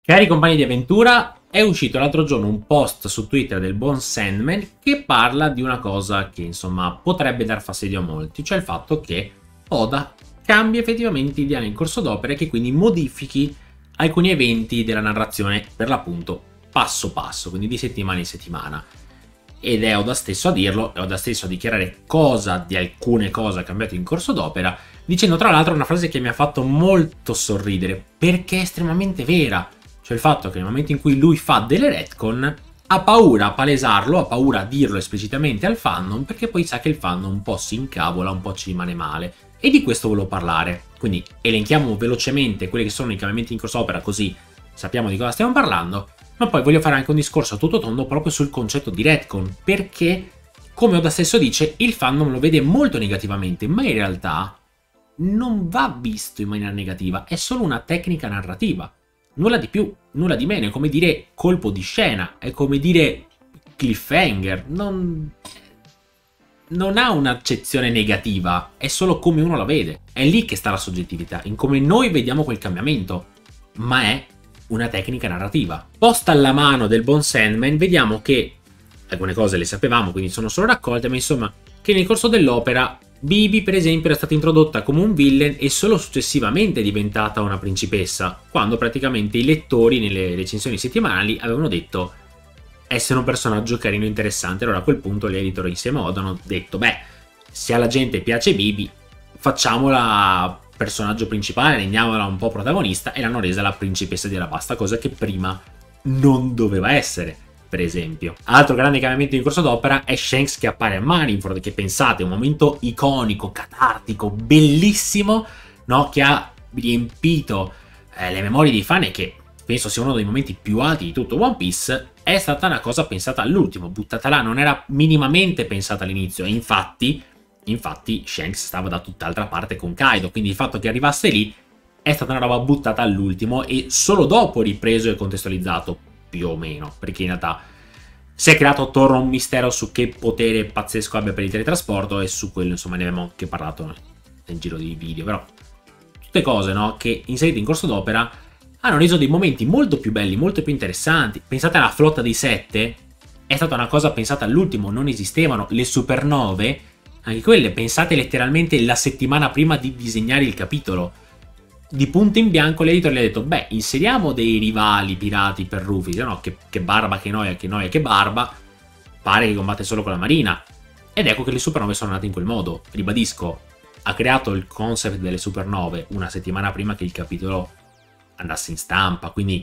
Cari compagni di avventura, è uscito l'altro giorno un post su Twitter del buon Sandman che parla di una cosa che insomma potrebbe dar fastidio a molti, cioè il fatto che Oda cambia effettivamente idea in corso d'opera e che quindi modifichi alcuni eventi della narrazione, per l'appunto passo passo, quindi di settimana in settimana. Ed è Oda stesso a dirlo, è Oda stesso a dichiarare cosa di alcune cose ha cambiato in corso d'opera, dicendo tra l'altro una frase che mi ha fatto molto sorridere, perché è estremamente vera. Cioè il fatto che nel momento in cui lui fa delle retcon ha paura a palesarlo, ha paura a dirlo esplicitamente al fandom, perché poi sa che il fandom un po' si incavola, un po' ci rimane male. E di questo volevo parlare. Quindi elenchiamo velocemente quelli che sono i cambiamenti in corso opera, così sappiamo di cosa stiamo parlando. Ma poi voglio fare anche un discorso a tutto tondo proprio sul concetto di retcon, perché, come Oda stesso dice, il fandom lo vede molto negativamente, ma in realtà non va visto in maniera negativa, è solo una tecnica narrativa. Nulla di più, nulla di meno, è come dire colpo di scena, è come dire cliffhanger, non ha un'accezione negativa, è solo come uno la vede. È lì che sta la soggettività, in come noi vediamo quel cambiamento, ma è una tecnica narrativa. Posta alla mano del buon Sandman, vediamo che alcune cose le sapevamo, quindi sono solo raccolte, ma insomma, che nel corso dell'opera Bibi, per esempio, era stata introdotta come un villain e solo successivamente è diventata una principessa, quando praticamente i lettori nelle recensioni settimanali avevano detto essere un personaggio carino e interessante. Allora a quel punto gli editor insieme a Oda hanno detto beh, se alla gente piace Bibi, facciamola personaggio principale, rendiamola un po' protagonista, e l'hanno resa la principessa di Alabasta, cosa che prima non doveva essere. Per esempio, altro grande cambiamento in corso d'opera è Shanks che appare a Marineford, che pensate è un momento iconico, catartico, bellissimo, no? Che ha riempito le memorie dei fan e che penso sia uno dei momenti più alti di tutto One Piece. È stata una cosa pensata all'ultimo, buttata là, non era minimamente pensata all'inizio, e infatti Shanks stava da tutt'altra parte con Kaido, quindi il fatto che arrivasse lì è stata una roba buttata all'ultimo e solo dopo ripreso e contestualizzato, più o meno, perché in realtà si è creato attorno un mistero su che potere pazzesco abbia per il teletrasporto, e su quello insomma ne abbiamo anche parlato nel giro di video. Però tutte cose, no, che inserite in corso d'opera hanno reso dei momenti molto più belli, molto più interessanti. Pensate alla flotta dei 7, è stata una cosa pensata all'ultimo, non esistevano. Le supernove, anche quelle pensate letteralmente la settimana prima di disegnare il capitolo. Di punto in bianco l'editor gli ha detto beh, inseriamo dei rivali pirati per Rufy, no? Che barba, che noia, che barba, pare che combatte solo con la marina. Ed ecco che le supernove sono nate in quel modo. Ribadisco, ha creato il concept delle supernove una settimana prima che il capitolo andasse in stampa, quindi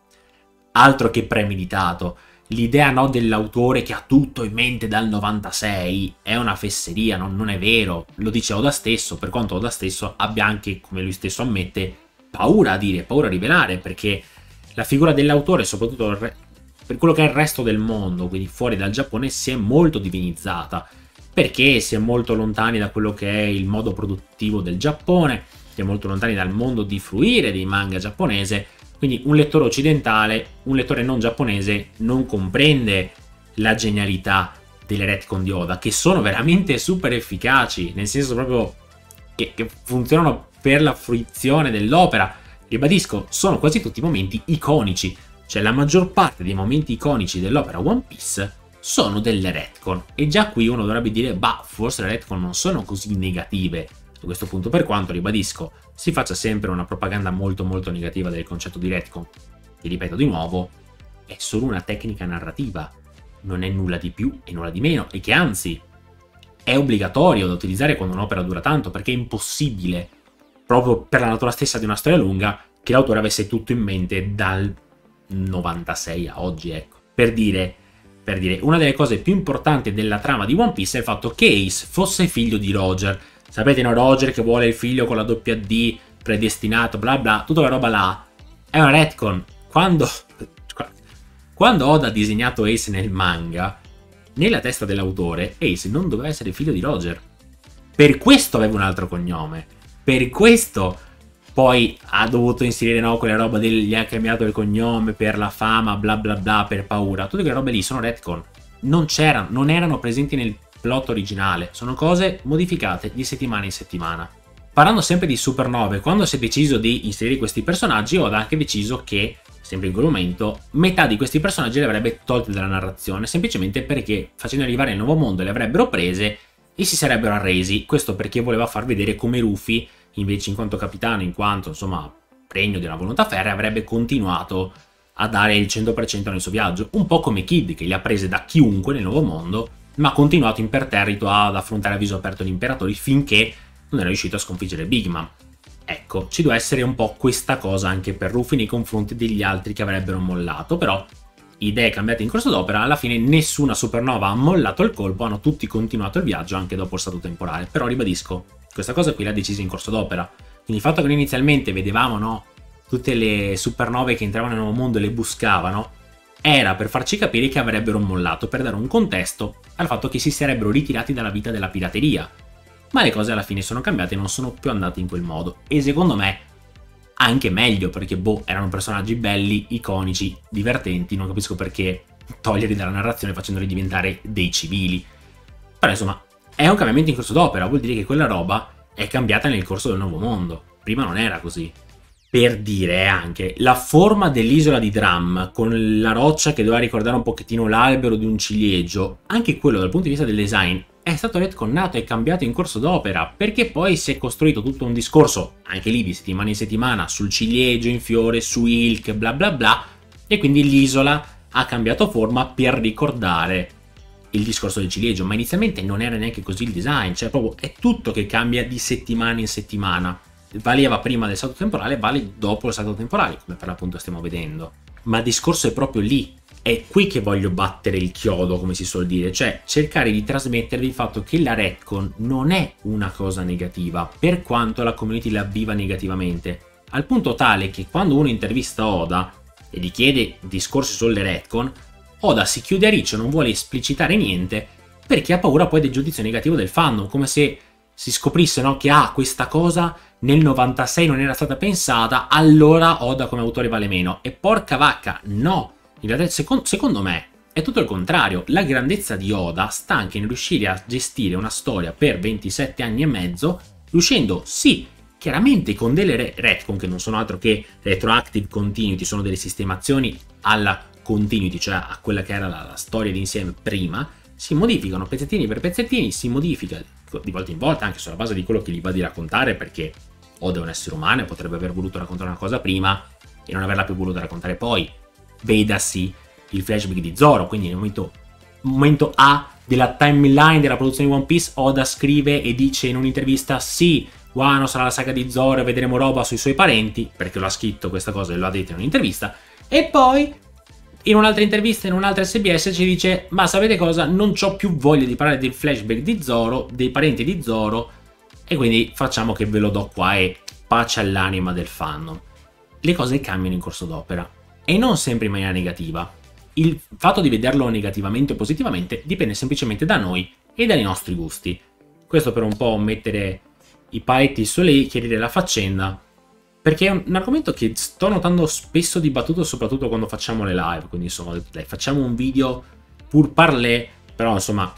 altro che premeditato. L'idea, no, dell'autore che ha tutto in mente dal 96 è una fesseria, non è vero, lo dice Oda stesso, per quanto Oda stesso abbia anche, come lui stesso ammette, paura a dire, paura a rivelare, perché la figura dell'autore, soprattutto per quello che è il resto del mondo, quindi fuori dal Giappone, si è molto divinizzata, perché si è molto lontani da quello che è il modo produttivo del Giappone, si è molto lontani dal mondo di fruire dei manga giapponese. Quindi un lettore occidentale, un lettore non giapponese, non comprende la genialità delle retcon di Oda, che sono veramente super efficaci, nel senso proprio che funzionano per la fruizione dell'opera. Ribadisco, sono quasi tutti momenti iconici, cioè la maggior parte dei momenti iconici dell'opera One Piece sono delle retcon, e già qui uno dovrebbe dire, bah, forse le retcon non sono così negative. A questo punto, per quanto, ribadisco, si faccia sempre una propaganda molto molto negativa del concetto di retcon, che ripeto di nuovo, è solo una tecnica narrativa, non è nulla di più e nulla di meno, e che anzi è obbligatorio da utilizzare quando un'opera dura tanto, perché è impossibile, proprio per la natura stessa di una storia lunga, che l'autore avesse tutto in mente dal 96 a oggi, ecco. Per dire, una delle cose più importanti della trama di One Piece è il fatto che Ace fosse figlio di Roger. Sapete, no, Roger che vuole il figlio con la doppia D, predestinato, bla bla, tutta la roba là. È una retcon. Quando Oda ha disegnato Ace nel manga, nella testa dell'autore, Ace non doveva essere figlio di Roger. Per questo aveva un altro cognome. Per questo poi ha dovuto inserire, no, quella roba del gli ha cambiato il cognome per la fama, bla bla bla, per paura. Tutte quelle robe lì sono retcon. Non erano presenti nel plot originale, sono cose modificate di settimana in settimana. Parlando sempre di supernove, quando si è deciso di inserire questi personaggi, Oda ha anche deciso che sempre in quel momento, metà di questi personaggi li avrebbe tolti dalla narrazione, semplicemente perché facendo arrivare il nuovo mondo le avrebbero prese e si sarebbero arresi. Questo perché voleva far vedere come Rufy, invece in quanto capitano, in quanto insomma regno di una volontà ferrea, avrebbe continuato a dare il 100% nel suo viaggio, un po' come Kid, che li ha prese da chiunque nel nuovo mondo, ma ha continuato imperterrito ad affrontare a viso aperto gli imperatori finché non è riuscito a sconfiggere Big Mom. Ecco, ci deve essere un po' questa cosa anche per Rufy nei confronti degli altri che avrebbero mollato, però idee cambiate in corso d'opera, alla fine nessuna supernova ha mollato il colpo, hanno tutti continuato il viaggio anche dopo il salto temporale, però ribadisco, questa cosa qui l'ha decisa in corso d'opera, quindi il fatto che noi inizialmente vedevamo, no, tutte le supernove che entravano nel nuovo mondo e le buscavano, era per farci capire che avrebbero mollato, per dare un contesto al fatto che si sarebbero ritirati dalla vita della pirateria. Ma le cose alla fine sono cambiate e non sono più andate in quel modo. E secondo me anche meglio, perché boh, erano personaggi belli, iconici, divertenti, non capisco perché toglierli dalla narrazione facendoli diventare dei civili. Però insomma, è un cambiamento in corso d'opera, vuol dire che quella roba è cambiata nel corso del nuovo mondo. Prima non era così. Per dire anche, la forma dell'isola di Drum, con la roccia che doveva ricordare un pochettino l'albero di un ciliegio, anche quello dal punto di vista del design, è stato retconnato e cambiato in corso d'opera, perché poi si è costruito tutto un discorso, anche lì di settimana in settimana, sul ciliegio in fiore, su Ilk, bla bla bla, e quindi l'isola ha cambiato forma per ricordare il discorso del ciliegio, ma inizialmente non era neanche così il design, cioè proprio è tutto che cambia di settimana in settimana. Valeva prima del salto temporale, vale dopo il salto temporale, come per l'appunto stiamo vedendo. Ma il discorso è proprio lì. È qui che voglio battere il chiodo, come si suol dire, cioè cercare di trasmettervi il fatto che la retcon non è una cosa negativa, per quanto la community la viva negativamente, al punto tale che quando uno intervista Oda e gli chiede discorsi sulle retcon, Oda si chiude a riccio, non vuole esplicitare niente, perché ha paura poi del giudizio negativo del fandom, come se si scoprisse, no, che questa cosa nel 96 non era stata pensata, allora Oda come autore vale meno. E porca vacca, no! In realtà, secondo me, è tutto il contrario. La grandezza di Oda sta anche in riuscire a gestire una storia per 27 anni e mezzo, riuscendo, sì, chiaramente con delle retcon che non sono altro che retroactive continuity, sono delle sistemazioni alla continuity, cioè a quella che era la storia d'insieme prima, si modificano pezzettini per pezzettini, si modifica di volta in volta anche sulla base di quello che gli va di raccontare, perché Oda è un essere umano e potrebbe aver voluto raccontare una cosa prima e non averla più voluta raccontare poi. Vedasi il flashback di Zoro, quindi nel momento A della timeline della produzione di One Piece, Oda scrive e dice in un'intervista: sì, Wano sarà la saga di Zoro e vedremo roba sui suoi parenti, perché lo ha scritto questa cosa e lo ha detto in un'intervista, e poi in un'altra intervista, in un'altra SBS ci dice: ma sapete cosa, non c'ho più voglia di parlare del flashback di Zoro, dei parenti di Zoro, e quindi facciamo che ve lo do qua e pace all'anima del fandom. Le cose cambiano in corso d'opera e non sempre in maniera negativa. Il fatto di vederlo negativamente o positivamente dipende semplicemente da noi e dai nostri gusti. Questo per un po' mettere i paletti sulle i, chiarire la faccenda, perché è un argomento che sto notando spesso dibattuto, soprattutto quando facciamo le live. Quindi insomma, dai, facciamo un video pur parler, però insomma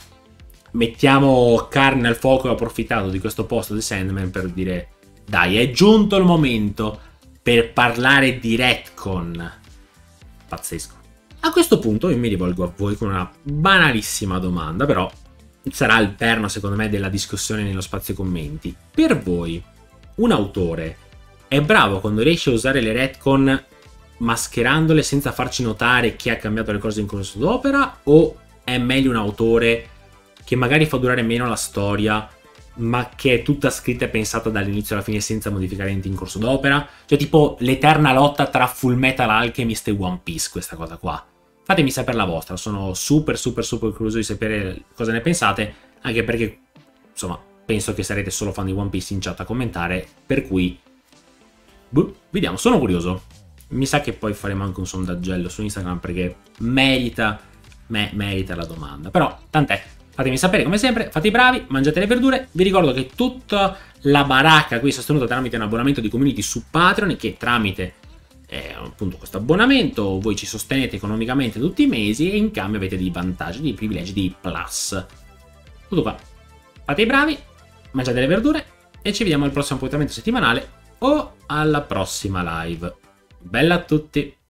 mettiamo carne al fuoco. E ho approfittato di questo post di Sandman per dire: dai, è giunto il momento per parlare di retcon. Pazzesco. A questo punto io mi rivolgo a voi con una banalissima domanda, però sarà il perno secondo me della discussione nello spazio commenti. Per voi, un autore è bravo quando riesce a usare le retcon mascherandole senza farci notare che ha cambiato le cose in corso d'opera, o è meglio un autore che magari fa durare meno la storia ma che è tutta scritta e pensata dall'inizio alla fine senza modificare niente in corso d'opera? Cioè tipo l'eterna lotta tra Full Metal Alchemist e One Piece, questa cosa qua. Fatemi sapere la vostra, sono super curioso di sapere cosa ne pensate, anche perché insomma penso che sarete solo fan di One Piece in chat a commentare, per cui vediamo, sono curioso. Mi sa che poi faremo anche un sondaggello su Instagram, perché merita la domanda, però tant'è. Fatemi sapere come sempre, fate i bravi, mangiate le verdure. Vi ricordo che tutta la baracca qui è sostenuta tramite un abbonamento di community su Patreon, che tramite appunto questo abbonamento voi ci sostenete economicamente tutti i mesi e in cambio avete dei vantaggi, dei privilegi, dei plus. Tutto qua. Fate i bravi, mangiate le verdure e ci vediamo al prossimo appuntamento settimanale o alla prossima live. Bella a tutti!